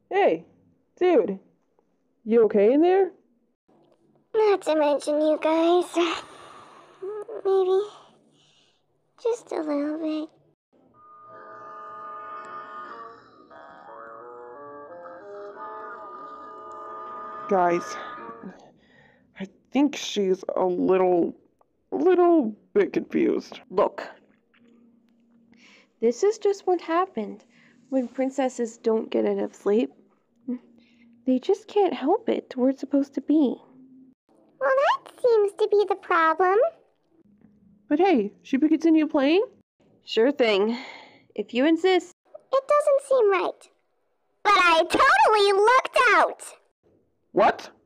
Hey, dude, you okay in there? Not to mention you guys. Maybe just a little bit. Guys, I think she's a little bit confused. Look, this is just what happened when princesses don't get enough sleep. They just can't help it where it's supposed to be. Well, that seems to be the problem. But hey, should we continue playing? Sure thing, if you insist. It doesn't seem right. But I totally lucked out! What?